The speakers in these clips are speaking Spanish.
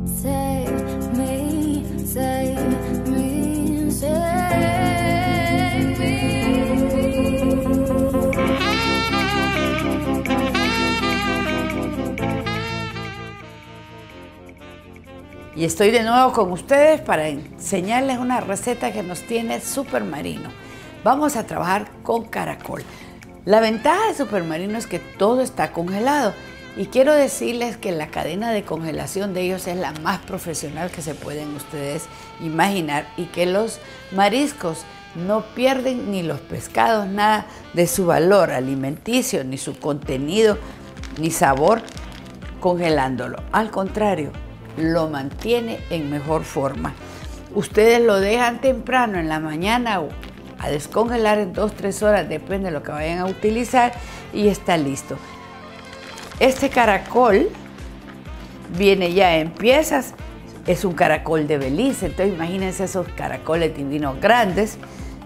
Save me, save me, save me. Y estoy de nuevo con ustedes para enseñarles una receta que nos tiene Supermarino. Vamos a trabajar con caracol. La ventaja de Supermarino es que todo está congelado. Y quiero decirles que la cadena de congelación de ellos es la más profesional que se pueden ustedes imaginar y que los mariscos no pierden ni los pescados nada de su valor alimenticio, ni su contenido, ni sabor congelándolo. Al contrario, lo mantiene en mejor forma. Ustedes lo dejan temprano en la mañana o a descongelar en 2-3 horas, depende de lo que vayan a utilizar, y está listo. Este caracol viene ya en piezas, es un caracol de Belice, entonces imagínense esos caracoles divinos grandes.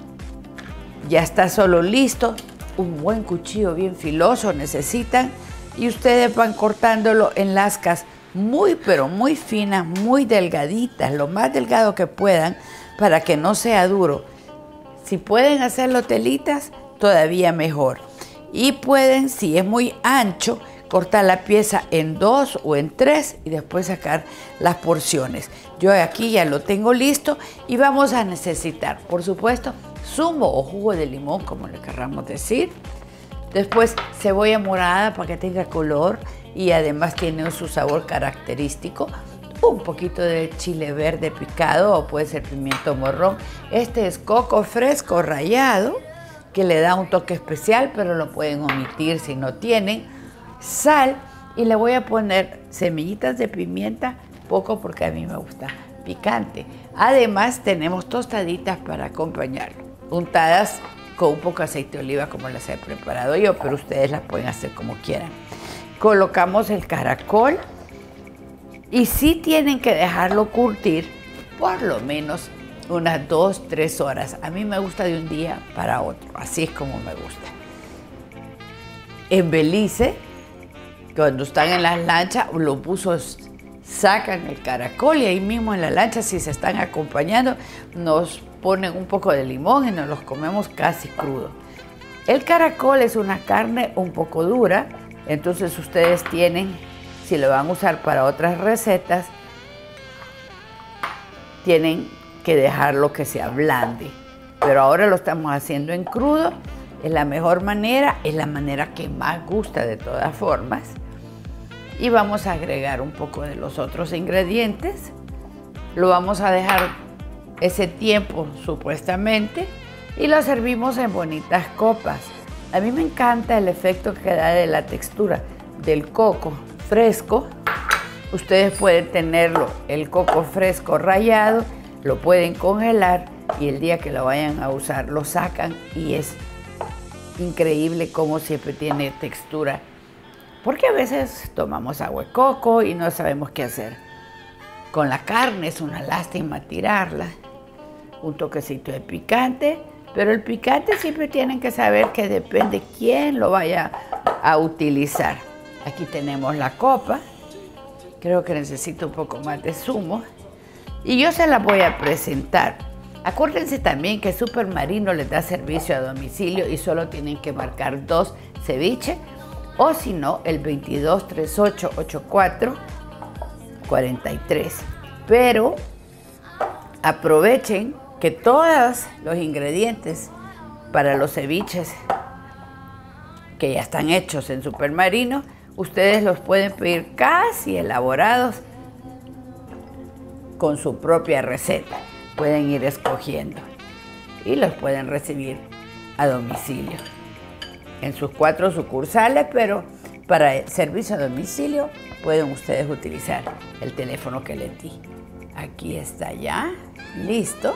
Ya está solo listo, un buen cuchillo bien filoso necesitan y ustedes van cortándolo en lascas muy pero muy finas, muy delgaditas, lo más delgado que puedan para que no sea duro. Si pueden hacerlo telitas, todavía mejor. Y pueden, si es muy ancho, cortar la pieza en 2 o en 3 y después sacar las porciones. Yo aquí ya lo tengo listo y vamos a necesitar, por supuesto, zumo o jugo de limón, como le querramos decir. Después cebolla morada para que tenga color y además tiene su sabor característico. Un poquito de chile verde picado o puede ser pimiento morrón. Este es coco fresco rallado que le da un toque especial, pero lo pueden omitir si no tienen. Sal y le voy a poner semillitas de pimienta, poco porque a mí me gusta picante. Además tenemos tostaditas para acompañarlo, untadas con un poco de aceite de oliva como las he preparado yo, pero ustedes las pueden hacer como quieran. Colocamos el caracol y sí tienen que dejarlo curtir por lo menos unas 2-3 horas. A mí me gusta de un día para otro, así es como me gusta. En Belice, cuando están en las lanchas, los buzos sacan el caracol y ahí mismo en la lancha, si se están acompañando, nos ponen un poco de limón y nos los comemos casi crudo. El caracol es una carne un poco dura, entonces ustedes tienen, si lo van a usar para otras recetas, tienen que dejarlo que se ablande. Pero ahora lo estamos haciendo en crudo, es la mejor manera, es la manera que más gusta de todas formas. Y vamos a agregar un poco de los otros ingredientes. Lo vamos a dejar ese tiempo supuestamente y lo servimos en bonitas copas. A mí me encanta el efecto que da de la textura del coco fresco. Ustedes pueden tenerlo, el coco fresco rallado, lo pueden congelar y el día que lo vayan a usar lo sacan y es increíble cómo siempre tiene textura. Porque a veces tomamos agua de coco y no sabemos qué hacer. Con la carne es una lástima tirarla. Un toquecito de picante, pero el picante siempre tienen que saber que depende quién lo vaya a utilizar. Aquí tenemos la copa. Creo que necesito un poco más de zumo. Y yo se la voy a presentar. Acuérdense también que Supermarino les da servicio a domicilio y solo tienen que marcar 2 ceviche o si no, el 22 38 84 43. Pero aprovechen que todos los ingredientes para los ceviches que ya están hechos en Supermarino, ustedes los pueden pedir casi elaborados con su propia receta. Pueden ir escogiendo y los pueden recibir a domicilio en sus 4 sucursales, pero para el servicio a domicilio pueden ustedes utilizar el teléfono que les di. Aquí está ya, listo.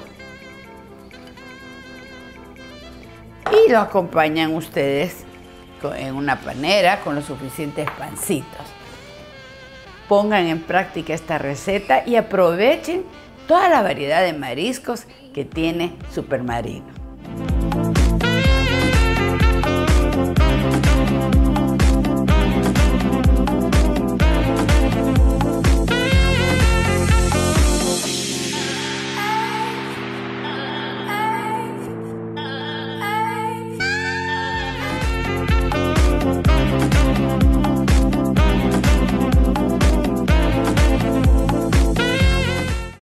Y lo acompañan ustedes en una panera con los suficientes pancitos. Pongan en práctica esta receta y aprovechen toda la variedad de mariscos que tiene Supermarino.